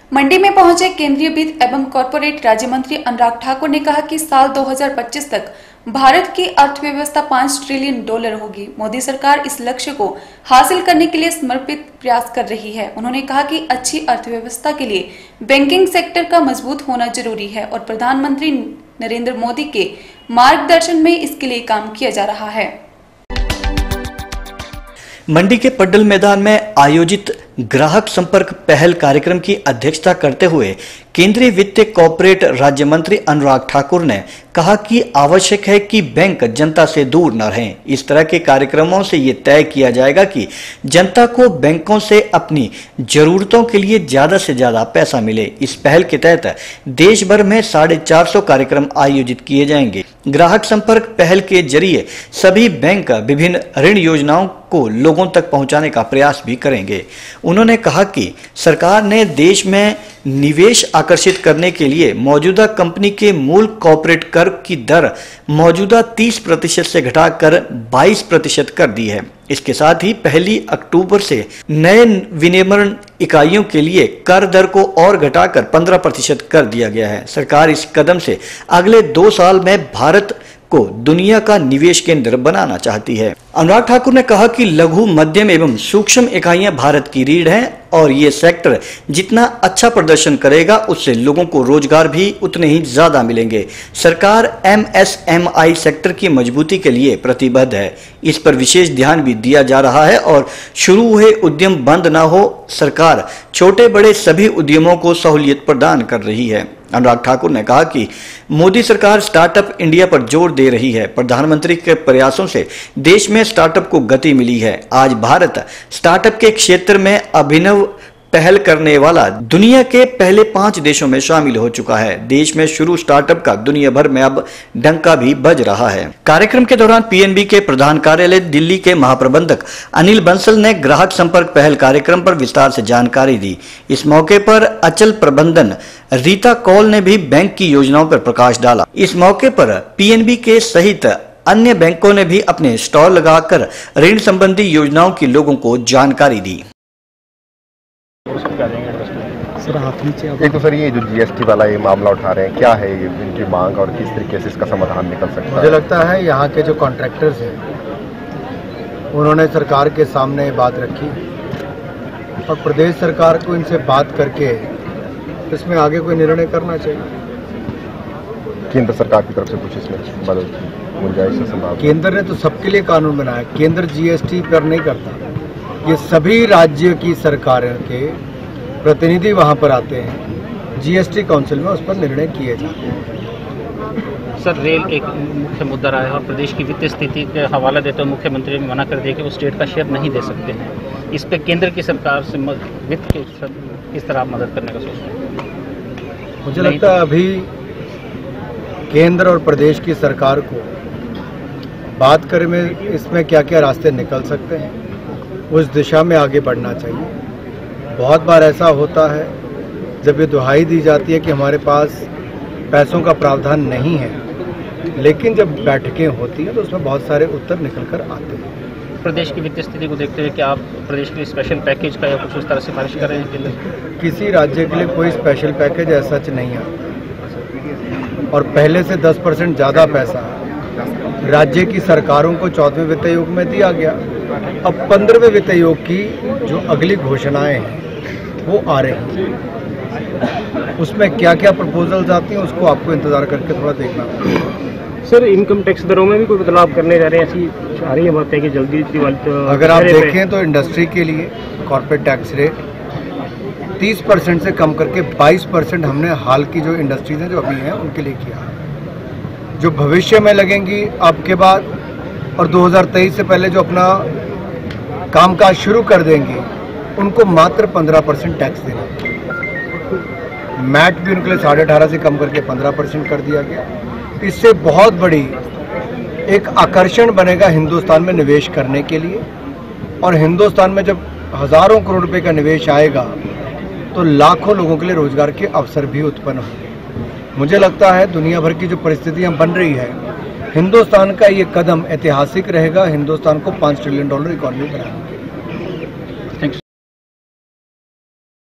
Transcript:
मंडी में पहुंचे केंद्रीय वित्त एवं कॉर्पोरेट राज्य मंत्री अनुराग ठाकुर ने कहा कि साल 2025 तक भारत की अर्थव्यवस्था $5 ट्रिलियन होगी। मोदी सरकार इस लक्ष्य को हासिल करने के लिए समर्पित प्रयास कर रही है। उन्होंने कहा कि अच्छी अर्थव्यवस्था के लिए बैंकिंग सेक्टर का मजबूत होना जरूरी है और प्रधानमंत्री नरेंद्र मोदी के मार्गदर्शन में इसके लिए काम किया जा रहा है। मंडी के पड्डल मैदान में आयोजित ग्राहक संपर्क पहल कार्यक्रम की अध्यक्षता करते हुए केंद्रीय वित्त कॉर्पोरेट राज्य मंत्री अनुराग ठाकुर ने कहा कि आवश्यक है कि बैंक जनता से दूर न रहें। इस तरह के कार्यक्रमों से ये तय किया जाएगा कि जनता को बैंकों से अपनी जरूरतों के लिए ज्यादा से ज्यादा पैसा मिले। इस पहल के तहत देश भर में 450 कार्यक्रम आयोजित किए जाएंगे। ग्राहक संपर्क पहल के जरिए सभी बैंक विभिन्न ऋण योजनाओं को लोगों तक पहुंचाने का प्रयास भी करेंगे। उन्होंने कहा कि सरकार ने देश में निवेश आकर्षित करने के लिए मौजूदा कंपनी के मूल कॉर्पोरेट कर की दर मौजूदा 30% से घटाकर 22% कर दी है। इसके साथ ही 1 अक्टूबर से नए विनिर्माण इकाइयों के लिए कर दर को और घटाकर 15% कर दिया गया है। सरकार इस कदम से अगले 2 साल में भारत को दुनिया का निवेश केंद्र बनाना चाहती है। अनुराग ठाकुर ने कहा कि लघु, मध्यम एवं सूक्ष्म इकाइयां भारत की रीढ़ हैं और ये सेक्टर जितना अच्छा प्रदर्शन करेगा उससे लोगों को रोजगार भी उतने ही ज्यादा मिलेंगे। सरकार MSMI सेक्टर की मजबूती के लिए प्रतिबद्ध है। इस पर विशेष ध्यान भी दिया जा रहा है और शुरू हुए उद्यम बंद न हो, सरकार छोटे बड़े सभी उद्यमों को सहूलियत प्रदान कर रही है। अनुराग ठाकुर ने कहा कि मोदी सरकार स्टार्टअप इंडिया पर जोर दे रही है। प्रधानमंत्री के प्रयासों से देश में स्टार्टअप को गति मिली है। आज भारत स्टार्टअप के क्षेत्र में अभिनव पहल करने वाला दुनिया के पहले 5 देशों में शामिल हो चुका है। देश में शुरू स्टार्टअप का दुनिया भर में अब डंका भी बज रहा है। कार्यक्रम के दौरान PNB के प्रधान कार्यालय दिल्ली के महाप्रबंधक अनिल बंसल ने ग्राहक संपर्क पहल कार्यक्रम पर विस्तार से जानकारी दी। इस मौके पर अचल प्रबंधन रीता कौल ने भी बैंक की योजनाओं पर प्रकाश डाला। इस मौके पर PNB के सहित अन्य बैंकों ने भी अपने स्टॉल लगाकर ऋण संबंधी योजनाओं की लोगों को जानकारी दी। एक तो सर ये जो GST वाला ये मामला उठा रहे हैं, क्या है ये इनकी मांग और किस तरीके से इसका समाधान निकल सकता है? मुझे लगता है यहाँ के जो कॉन्ट्रैक्टर्स हैं उन्होंने सरकार के सामने बात रखी और प्रदेश सरकार को इनसे बात करके इसमें आगे कोई निर्णय करना चाहिए। केंद्र सरकार की तरफ से कुछ इसमें मदद गुंजाइश है संभव? केंद्र ने तो सबके लिए कानून बनाया। केंद्र GST पर नहीं करता, ये सभी राज्य की सरकारों के प्रतिनिधि वहां पर आते हैं। GST काउंसिल में उस पर निर्णय किए जाते हैं। सर, रेल एक मुख्य मुद्दा रहा है और प्रदेश की वित्तीय स्थिति का हवाला देते हुए मुख्यमंत्री ने मना कर दिया कि वो स्टेट का शेयर नहीं दे सकते हैं। इस पे केंद्र की सरकार से वित्त के किस तरह मदद करने का सोच रहे हैं? मुझे लगता है अभी केंद्र और प्रदेश की सरकार को बात करें में इसमें क्या क्या रास्ते निकल सकते हैं, उस दिशा में आगे बढ़ना चाहिए। बहुत बार ऐसा होता है जब ये दुहाई दी जाती है कि हमारे पास पैसों का प्रावधान नहीं है, लेकिन जब बैठकें होती हैं तो उसमें बहुत सारे उत्तर निकल कर आते हैं। प्रदेश की वित्तीय स्थिति को देखते हुए क्या आप प्रदेश के लिए स्पेशल पैकेज का या कुछ उस तरह सिफारिश कर रहे हैं केंद्र? किसी राज्य के लिए कोई स्पेशल पैकेज ऐसा नहीं आता और पहले से 10% ज़्यादा पैसा राज्य की सरकारों को 4वें वित्त आयोग में दिया गया। अब 15वें वित्त आयोग की जो अगली घोषणाएं हैं वो आ रही हैं, उसमें क्या क्या प्रपोजल्स आती हैं उसको आपको इंतजार करके थोड़ा देखना है। सर, इनकम टैक्स दरों में भी कोई बदलाव करने जा रहे हैं, ऐसी आ रही है बात है कि जल्दी दिवाली तो अगर आप देखें तो इंडस्ट्री के लिए कॉर्पोरेट टैक्स रेट 30% से कम करके 22% हमने हाल की जो इंडस्ट्रीज हैं जो अभी हैं उनके लिए किया है। जो भविष्य में लगेंगी आपके बाद और 2023 से पहले जो अपना कामकाज शुरू कर देंगे उनको मात्र 15% टैक्स देना। मैट भी उनके लिए 18.5 से कम करके 15% कर दिया गया। इससे बहुत बड़ी एक आकर्षण बनेगा हिंदुस्तान में निवेश करने के लिए और हिंदुस्तान में जब हज़ारों करोड़ रुपए का निवेश आएगा तो लाखों लोगों के लिए रोजगार के अवसर भी उत्पन्न होंगे। मुझे लगता है दुनिया भर की जो परिस्थितियां बन रही है, हिंदुस्तान का ये कदम ऐतिहासिक रहेगा। हिंदुस्तान को $5 ट्रिलियन इकॉनमी बनाएगा।